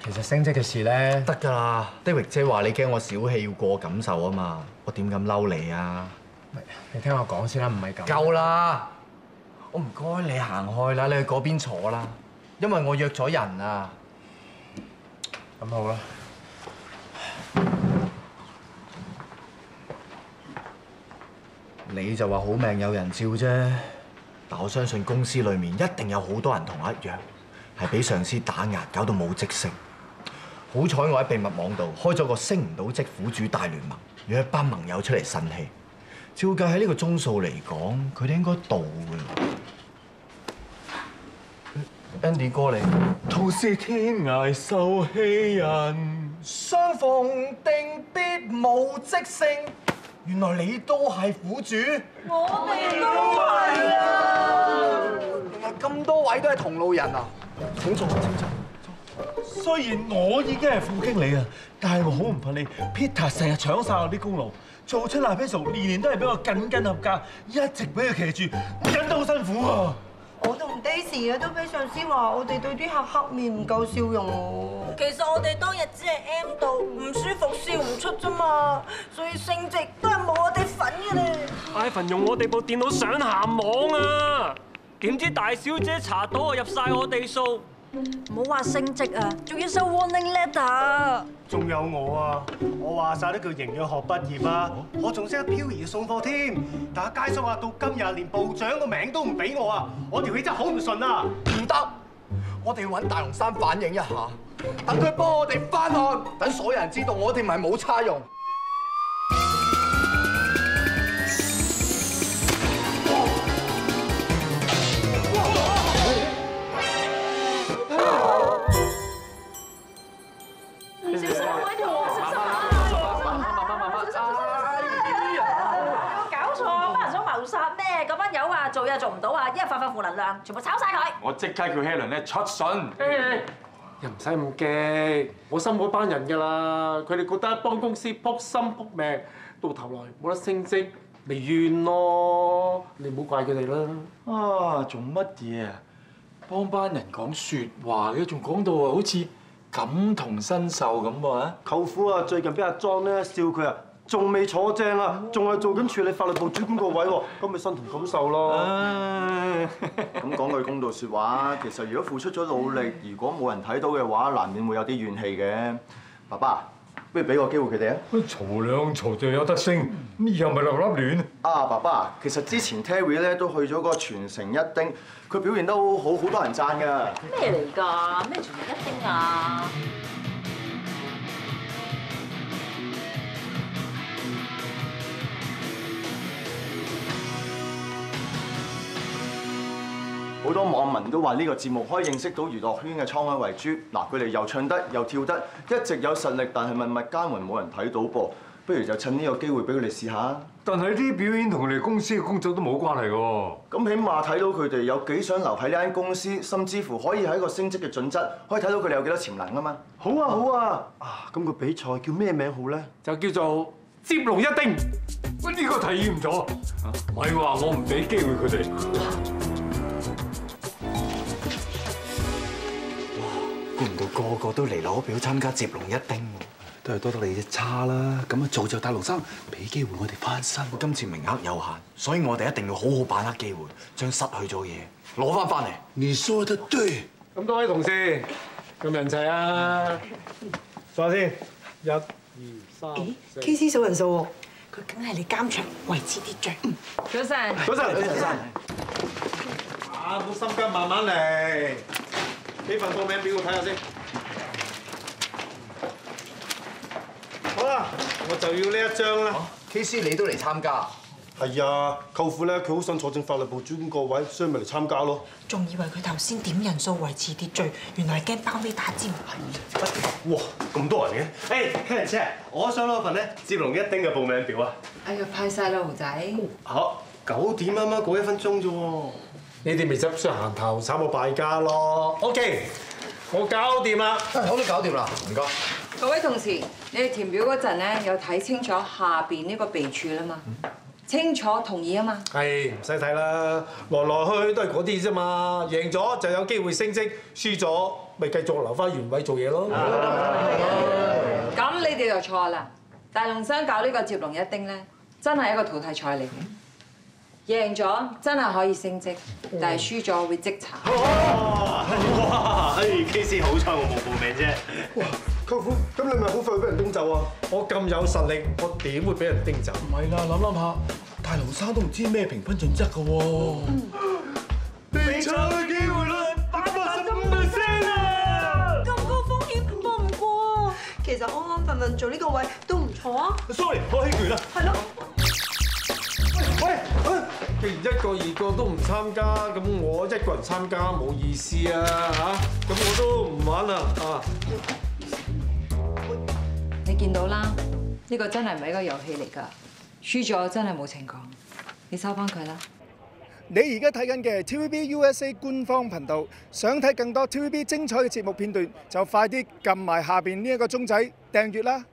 其實升職嘅事咧， 得㗎啦。David姐話你驚我小氣要過感受啊嘛，我點敢嬲你啊？ 你聽我講先啦，唔係咁。 夠啦！我唔該你行開啦，你去嗰邊坐啦，因為我約咗人啊。 咁好啦。 你就話好命有人照啫，但我相信公司裏面一定有好多人同我一樣，係俾上司打壓，搞到冇職升。好彩我喺秘密網度開咗個升唔到職苦主大聯盟，約一班盟友出嚟呻氣。照計喺呢個鐘數嚟講，佢哋應該到㗎。Andy 哥嚟， 同是天涯受氣人， 相逢定必冇職升。原來你都係苦主， 我哋都係啊！ 原來咁多位都係同路人啊！請坐，請坐。 雖然我已經係副經理啊，但係我好唔忿你 Peter 成日搶晒我啲功勞，做出賴皮數年年都係俾我斤斤合格，一直俾佢騎住，忍得好辛苦啊！ 我同 Daisy 啊都俾上司話我哋對啲客黑面唔夠笑容喎。 其實我哋當日只係 M 到唔舒服笑唔出啫嘛，所以升職都係冇我哋份嘅咧。 Ivan 用我哋部電腦上鹹網啊，點知大小姐查到我入晒我哋數。 唔好話升職啊，仲要收 warning letter。 仲有我啊！我話晒都叫營養學畢業啊！我仲識得漂移送貨添，但係佳叔啊，到今日連部長個名都唔俾我啊！我條氣真係好唔順啊！ 唔得，我哋要揾大龍山反映一下，等佢幫我哋翻案，等所有人知道我哋唔係冇叉用。 做嘢做唔到啊！一日發負能量，全部炒晒佢。 我即刻叫 Helen 咧出信。 又唔使咁驚，我心嗰班人㗎啦，佢哋覺得幫公司撲心撲命，到頭來冇得升職，咪怨咯。你唔好怪佢哋啦。 啊，做乜嘢啊？幫班人講説話嘅，仲講到好似感同身受咁喎。 舅父啊，最近俾阿莊咧笑佢啊，仲未坐正啊，仲係做緊處理法律部主管個位喎，咁咪身同感受咯。 咁講句公道説話，其實如果付出咗努力，如果冇人睇到嘅話，難免會有啲怨氣嘅。爸爸，不如俾個機會佢哋啊！ 嘈兩嘈就有得升，咁以後咪立立亂。 啊，爸爸，其實之前 Terry 咧都去咗個全城一丁，佢表現得好好，好多人讚㗎。 咩嚟㗎？咩全城一丁啊？ 好多網民都話呢個節目可以認識到娛樂圈嘅滄海遺珠。嗱，佢哋又唱得又跳得，一直有實力，但係默默耕耘冇人睇到噃。不如就趁呢個機會俾佢哋試下。 但係啲表演同佢哋公司嘅工作都冇關係㗎。 咁起碼睇到佢哋有幾想留喺呢間公司，甚至乎可以係一個升職嘅準則，可以睇到佢哋有幾多潛能啊嘛。 好啊好啊！啊，咁個比賽叫咩名好咧？ 就叫做接龍一丁。 喂，呢個提議唔錯。唔係話我唔俾機會佢哋。 估唔到個個都嚟攞表參加接龍一丁喎， 都係多得你隻叉啦。咁啊，造就大龍生，俾機會我哋翻身。 今次名額有限，所以我哋一定要好好把握機會，將失去咗嘢攞翻嚟。 你說得對。 咁多位同事咁人齊啊！ 坐下先，1、2、3。 咦 ？KC 數人數喎，佢梗係你監場維持秩序。 早晨。 早晨。啊，冇心急，慢慢嚟。呢份報名表我睇下先。好啦，我就要呢一張啦。 KC 你都嚟參加？ 係啊，舅父咧，佢好想坐正法律部主管個位，所以咪嚟參加咯。 仲以為佢頭先點人數維持秩序，原來係驚包尾打尖。 哇，咁多人嘅！誒，Helen姐，我想攞份咧接龍一丁嘅報名表啊。 哎呀，派晒啦，豪仔。 好，9點啱啱過1分鐘啫喎。 你哋咪執雙行頭炒我敗家咯。OK， 我搞掂啦。 我都搞掂啦，唔該。 各位同事，你哋填表嗰陣咧，有睇清楚下邊呢個備註啦嘛？ 清楚同意啊嘛。 係唔使睇啦，來來去去都係嗰啲啫嘛。贏咗就有機會升職，輸咗咪繼續留翻原位做嘢咯。 咁你哋就錯啦！大龍商搞呢個接龍一丁咧，真係一個淘汰賽嚟嘅。贏咗真係可以升職，但係輸咗會即查。 哇！KC 好彩我冇報名啫。 哇，舅父，咁你咪好快俾人叮走啊？我咁有實力，我點會俾人叮走？ 唔係啦，諗下，大龍生都唔知咩評分準則㗎喎。 你搶嘅機會率85%啊！ 咁高風險搏唔過。 其實安安分分做呢個位都唔錯啊。 Sorry，我棄權啦。 係咯。 喂，既然一個二個都唔參加，咁我一個人參加冇意思啊嚇！咁我都唔玩啦啊！ 你見到啦，呢個真係唔係一個遊戲嚟㗎，輸咗真係冇情講，你收翻佢啦。 你而家睇緊嘅係 TVB USA 官方頻道，想睇更多 TVB 精彩嘅節目片段，就快啲撳埋下邊呢一個鐘仔訂閱啦！